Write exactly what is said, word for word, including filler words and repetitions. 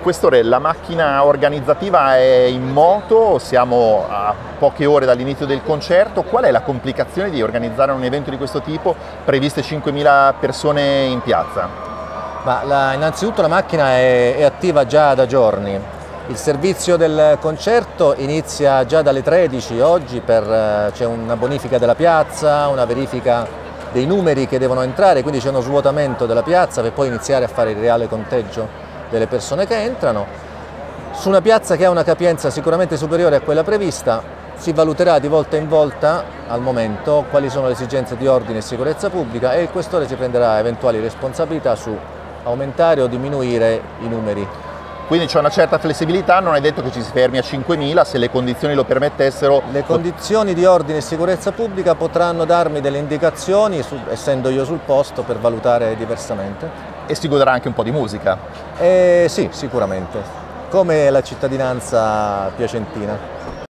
Questore, la macchina organizzativa è in moto, siamo a poche ore dall'inizio del concerto. Qual è la complicazione di organizzare un evento di questo tipo, previste cinquemila persone in piazza? Ma la, innanzitutto la macchina è, è attiva già da giorni. Il servizio del concerto inizia già dalle tredici oggi, c'è una bonifica della piazza, una verifica dei numeri che devono entrare, quindi c'è uno svuotamento della piazza per poi iniziare a fare il reale conteggio delle persone che entrano. Su una piazza che ha una capienza sicuramente superiore a quella prevista, si valuterà di volta in volta al momento quali sono le esigenze di ordine e sicurezza pubblica e il questore si prenderà eventuali responsabilità su aumentare o diminuire i numeri. Quindi c'è una certa flessibilità, non è detto che ci si fermi a cinquemila, se le condizioni lo permettessero. Le condizioni di ordine e sicurezza pubblica potranno darmi delle indicazioni, su, essendo io sul posto, per valutare diversamente. E si godrà anche un po' di musica? Eh, sì, sicuramente, come la cittadinanza piacentina.